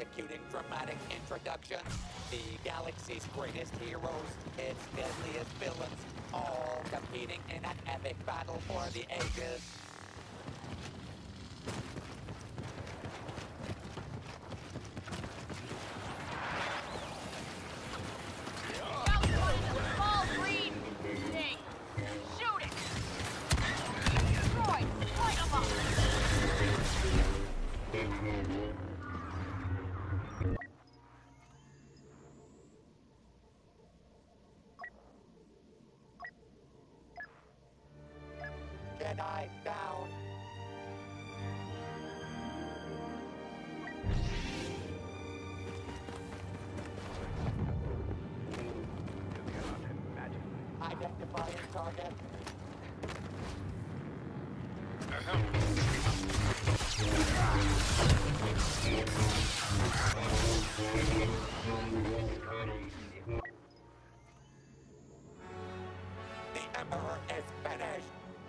executing dramatic introductions. The galaxy's greatest heroes, its deadliest villains, all competing in an epic battle for the ages. Jedi down. Identifying target. The Emperor is finished.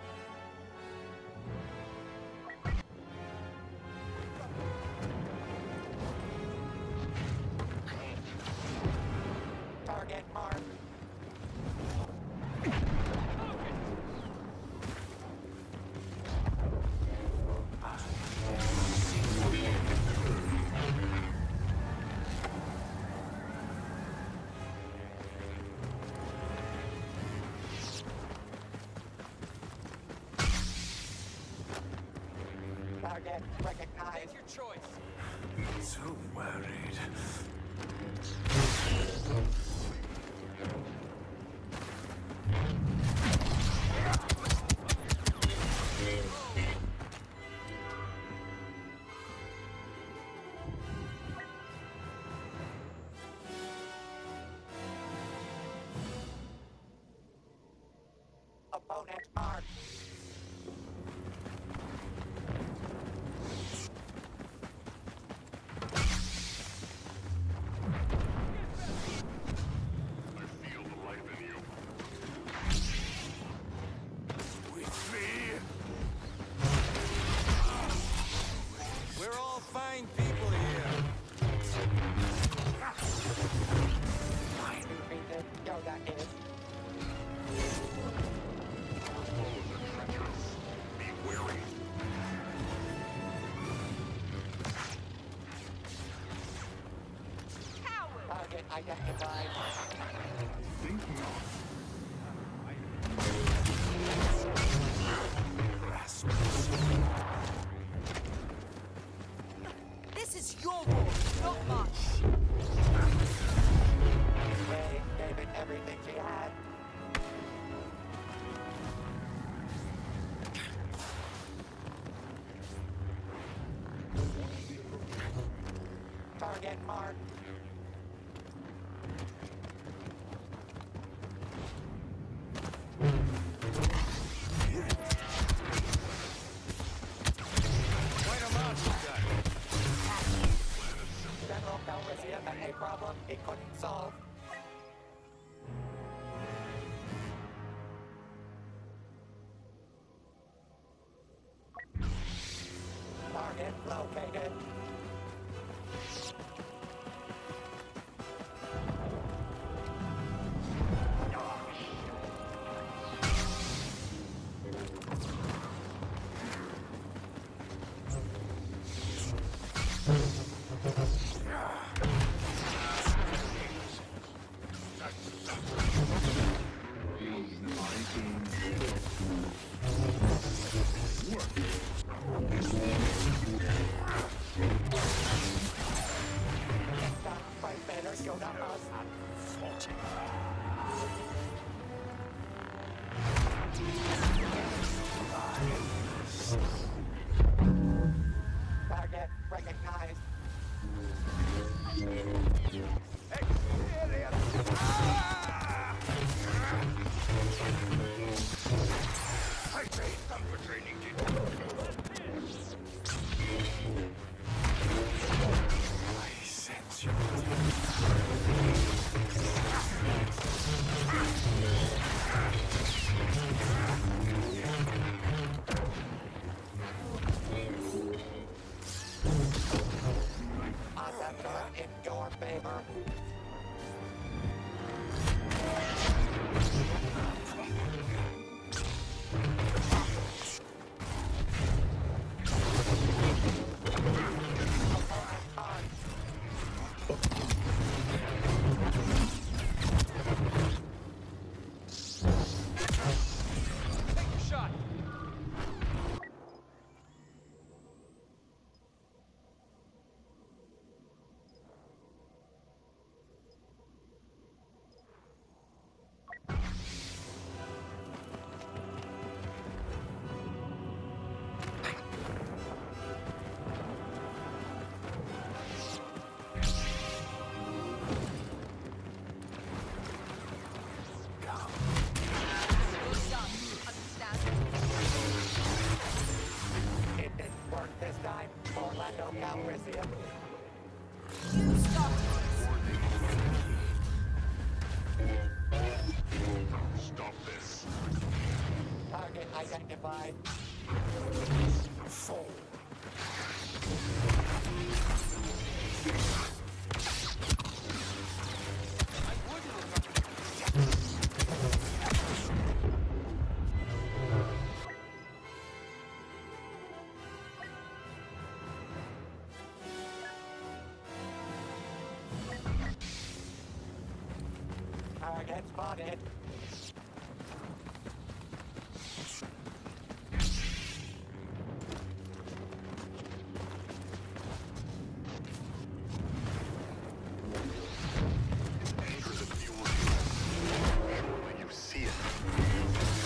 Target marked. Target recognized. Take your choice. So worried. Opponent marked. We're all fine people here. Defeated. Yoda is. Be wary. Target identified. Thinking This is your war, not mine. Ray gave it everything she had. Target marked. Quite a monster guy. General Calrissian had a problem he couldn't solve. Target located. Fight better, Yoda us. Target recognized. I paid them for training to I sense you. Calrissian. You started this. Stop this. Target identified. Fall. Target spotted. Enter the fuel unit. Surely you see it.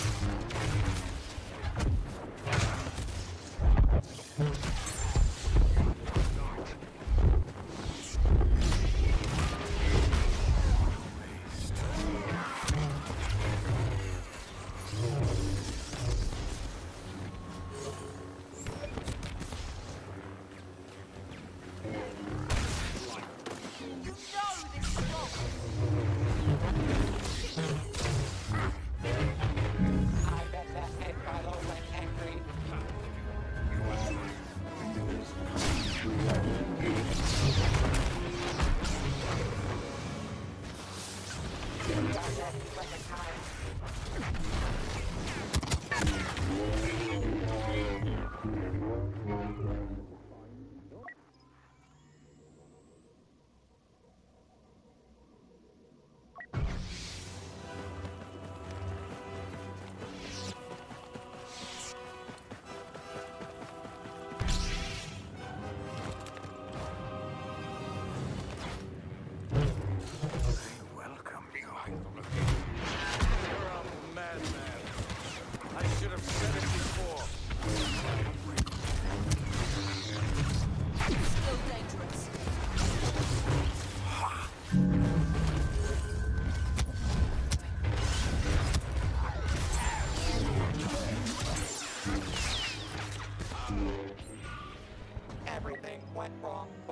You know this is wrong. I bet that head Carlo went angry. Target recognized. Welcome you. You're a madman. I should have said it before. Still dangerous. Everything went wrong.